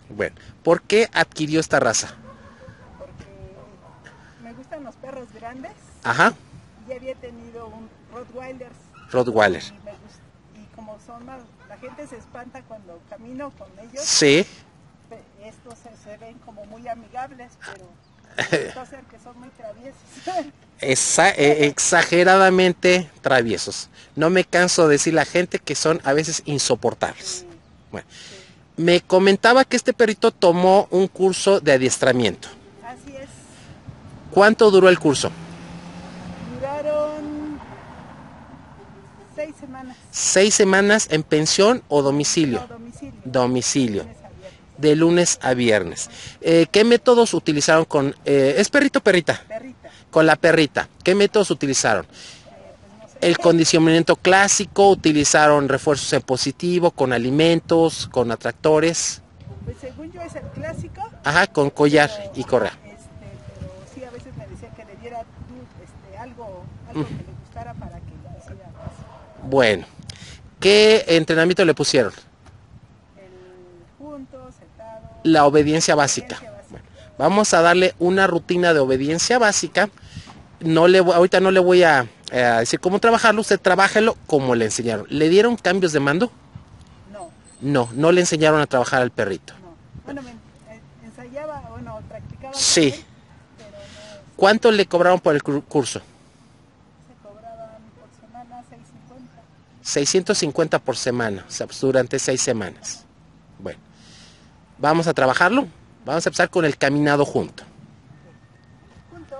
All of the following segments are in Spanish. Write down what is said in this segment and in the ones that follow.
Bueno, ¿por qué adquirió esta raza? porque me gustan los perros grandes. Ajá, Ya había tenido un Rottweilers Rottweiler. y como son más, la gente se espanta cuando camino con ellos. Sí, Estos se ven como muy amigables, pero resulta ser que son muy traviesos. exageradamente traviesos. No me canso de decir a la gente que son a veces insoportables. Sí, Bueno, sí. me comentaba que este perrito tomó un curso de adiestramiento. Así es. ¿Cuánto duró el curso? Duraron 6 semanas. 6 semanas en pensión o domicilio. No, domicilio. De Domicilio. lunes a viernes. De lunes a viernes. ¿Qué métodos utilizaron con... ¿Es perrito o perrita? Perrita. Con la perrita. ¿Qué métodos utilizaron? Pues no sé. El condicionamiento clásico, utilizaron refuerzos en positivo, con alimentos, con atractores. Pues según yo es el clásico. Ajá, con collar Pero, y correa. pero sí, a veces me decía que le diera algo que le gustara para que hiciera más. Bueno, ¿qué entrenamiento le pusieron? El punto, sentado, La obediencia básica. obediencia básica. Bueno, vamos a darle una rutina de obediencia básica. Ahorita no le voy a decir cómo trabajarlo, usted trabájelo como le enseñaron. ¿Le dieron cambios de mando? No, No, no le enseñaron a trabajar al perrito. no. Bueno, ensayaba, bueno, practicaba con Sí. él, pero no ¿Cuánto le cobraron por el curso? se cobraban por semana 6.50. 650 por semana, o sea, pues durante 6 semanas. Bueno, vamos a trabajarlo. Vamos a empezar con el caminado junto. Punto.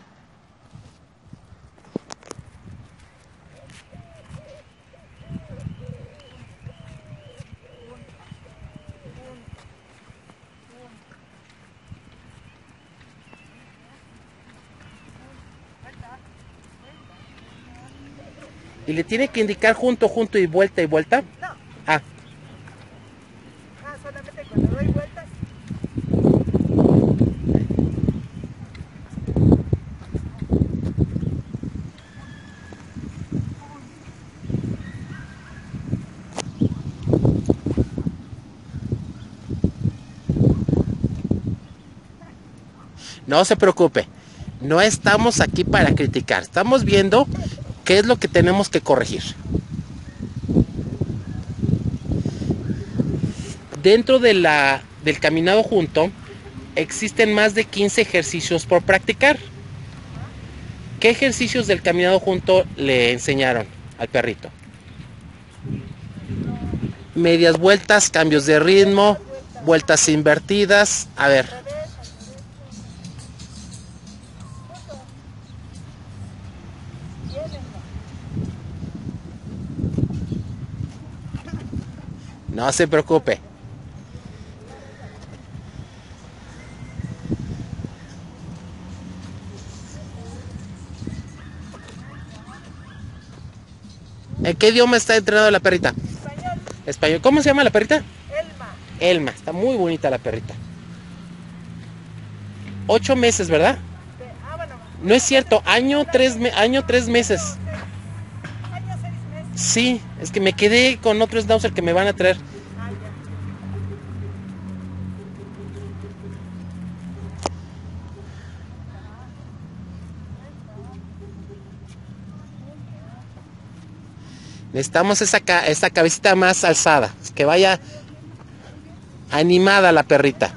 Y le tiene que indicar junto, junto y vuelta y vuelta. No, Ah, solamente cuando doy vueltas. no se preocupe. No estamos aquí para criticar. Estamos viendo qué es lo que tenemos que corregir. Dentro del caminado junto existen más de 15 ejercicios por practicar. ¿Qué ejercicios del caminado junto le enseñaron al perrito? Medias vueltas, cambios de ritmo, Medias vueltas. vueltas invertidas. A Al ver, revés, al derecho. Punto. Llévenlo. no se preocupe. ¿En qué idioma está entrenando la perrita? Español. Español. ¿Cómo se llama la perrita? Elma. Elma. Está muy bonita la perrita. 8 meses, ¿verdad? Bueno, No es cierto. Año 3 meses. año 6 meses. Sí, es que me quedé con otro schnauzer que me van a traer. Ah, ya. Necesitamos esta cabecita más alzada. Que vaya animada la perrita.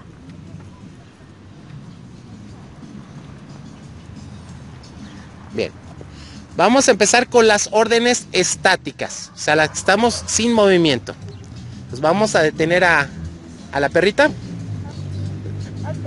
Bien. Vamos a empezar con las órdenes estáticas. O sea, las que estamos sin movimiento. Pues vamos a detener a la perrita. Alto.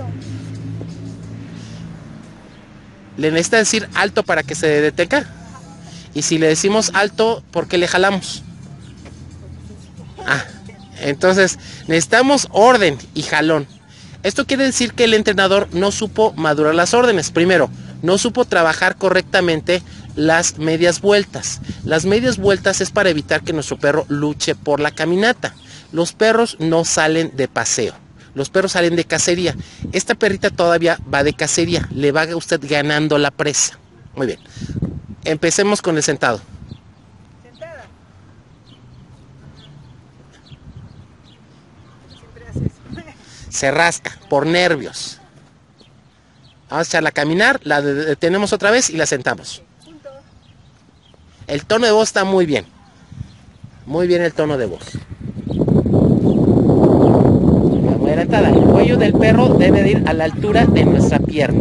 Le necesita decir alto para que se detenga. Y si le decimos alto, ¿por qué le jalamos? Ah, entonces necesitamos orden y jalón. Esto quiere decir que el entrenador no supo madurar las órdenes. Primero, no supo trabajar correctamente las medias vueltas. Las medias vueltas es para evitar que nuestro perro luche por la caminata. Los perros no salen de paseo. Los perros salen de cacería. Esta perrita todavía va de cacería. Le va usted ganando la presa. Muy bien. Empecemos con el sentado. Sentada. Siempre hace eso. se rasca por nervios. Vamos a echarla a caminar, la detenemos otra vez y la sentamos. El tono de voz está muy bien. Muy bien el tono de voz. Muy adelantada. El cuello del perro debe de ir a la altura de nuestra pierna.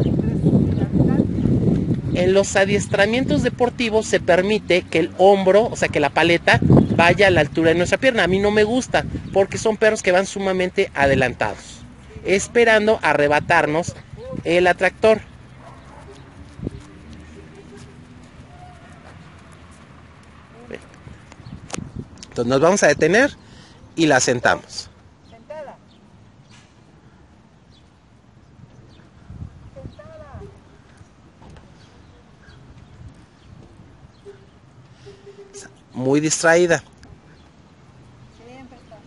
En los adiestramientos deportivos se permite que el hombro, o sea que la paleta, vaya a la altura de nuestra pierna. A mí no me gusta porque son perros que van sumamente adelantados, esperando arrebatarnos el atractor. Entonces nos vamos a detener y la sentamos. Sentada. Muy distraída. Siempre está.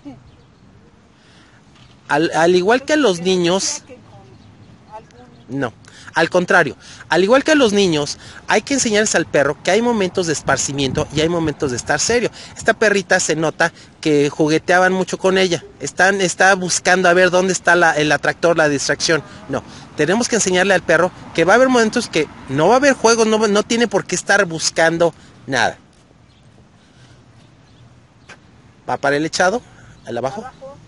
Al igual que a los niños, no, al contrario, al igual que a los niños, hay que enseñarles al perro que hay momentos de esparcimiento y hay momentos de estar serio. Esta perrita se nota que jugueteaban mucho con ella, está buscando a ver dónde está el atractor, la distracción. No, tenemos que enseñarle al perro que va a haber momentos que no va a haber juegos, no tiene por qué estar buscando nada. Va para el echado, al abajo.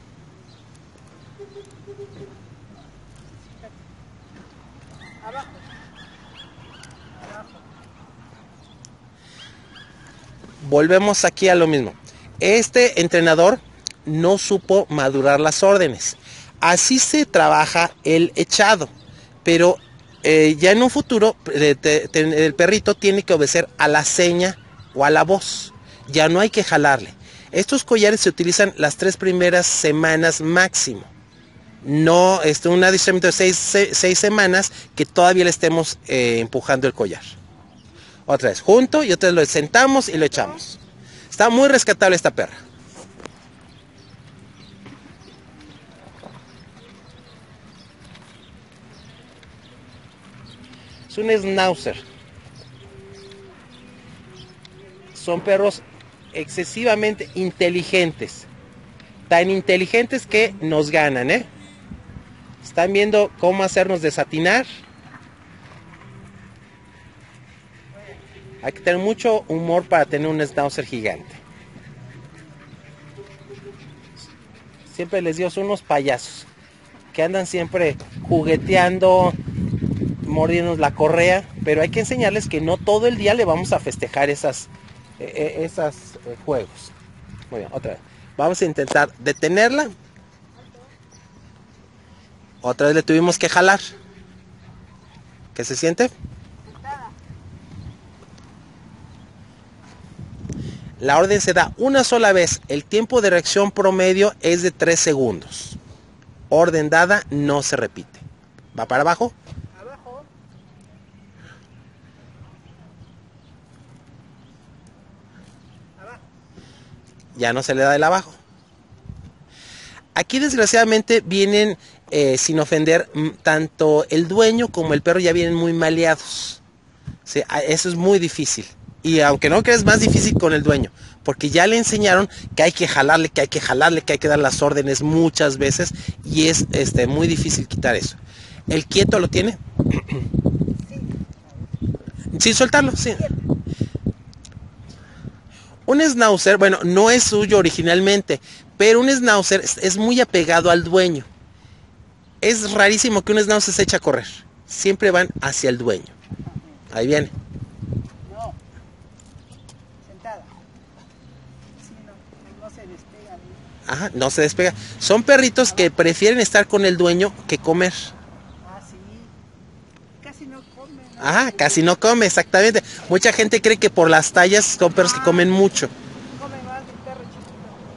Volvemos aquí a lo mismo. Este entrenador no supo madurar las órdenes. Así se trabaja el echado, pero ya en un futuro el perrito tiene que obedecer a la seña o a la voz. Ya no hay que jalarle. Estos collares se utilizan las 3 primeras semanas máximo. No un adiestramiento de 6 semanas que todavía le estemos empujando el collar. Otra vez junto y otra vez lo sentamos y lo echamos. Está muy rescatable esta perra. Es un schnauzer. Son perros excesivamente inteligentes. Tan inteligentes que nos ganan, ¿eh? Están viendo cómo hacernos desatinar. Hay que tener mucho humor para tener un schnauzer gigante. Siempre les digo, son unos payasos que andan siempre jugueteando, mordiéndonos la correa, pero hay que enseñarles que no todo el día le vamos a festejar esas juegos. Muy bien, otra vez. Vamos a intentar detenerla. Otra vez le tuvimos que jalar. ¿Qué se siente? La orden se da una sola vez. El tiempo de reacción promedio es de 3 segundos. Orden dada no se repite. ¿Va para abajo? Abajo. Abajo. Ya no se le da el abajo. Aquí desgraciadamente vienen, sin ofender, tanto el dueño como el perro ya vienen muy maleados. ¿Sí? Eso es muy difícil. Y aunque no creas, es más difícil con el dueño, porque ya le enseñaron que hay que jalarle, que hay que jalarle, que hay que dar las órdenes muchas veces, y es muy difícil quitar eso. ¿El quieto lo tiene? Sin soltarlo, sí. Un schnauzer, bueno, no es suyo originalmente, pero un schnauzer es muy apegado al dueño. Es rarísimo que un schnauzer se eche a correr. Siempre van hacia el dueño. Ahí viene. Ajá, no se despega. Son perritos que prefieren estar con el dueño que comer. Ah, sí. Casi no comen. Ajá, casi no come, exactamente. Mucha gente cree que por las tallas son perros que comen mucho. Come más del perro chiquito.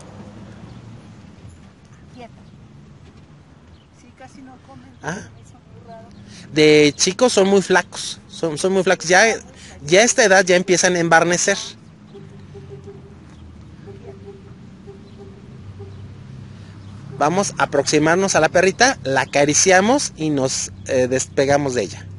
Quieto. Sí, casi no comen. Ajá. Eso es muy raro. De chicos son muy flacos. Son muy flacos. Ya a esta edad ya empiezan a embarnecer. Vamos a aproximarnos a la perrita, la acariciamos y nos despegamos de ella.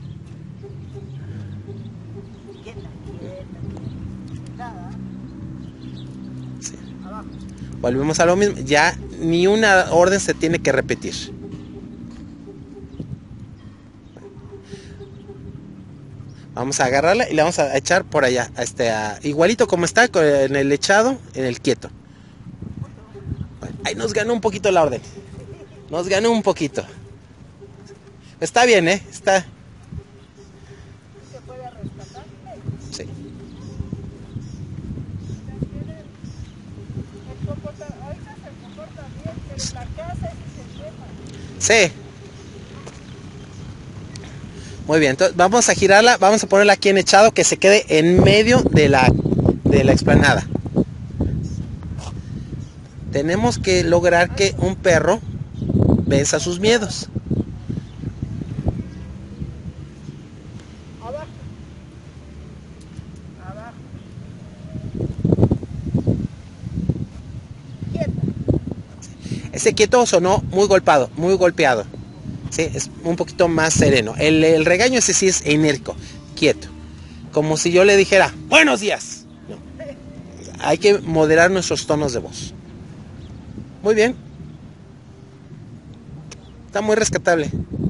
Sí. Volvemos a lo mismo, ya ni una orden se tiene que repetir. Vamos a agarrarla y le vamos a echar por allá, igualito como está en el echado, en el quieto. Ahí nos ganó un poquito la orden. Nos ganó un poquito. Está bien, está. ¿Se puede rescatar? Sí. Ahorita se comporta bien, pero en la casa ese es el tema. Sí. Muy bien, entonces vamos a girarla, vamos a ponerla aquí en echado que se quede en medio de la explanada. Tenemos que lograr que un perro venza sus miedos. Abajo. Abajo. Quieta. Ese quieto sonó muy golpeado, muy golpeado. Sí, es un poquito más sereno. El regaño ese sí es enérgico, quieto. Como si yo le dijera, buenos días. No. Hay que moderar nuestros tonos de voz. Muy bien. Está muy rescatable.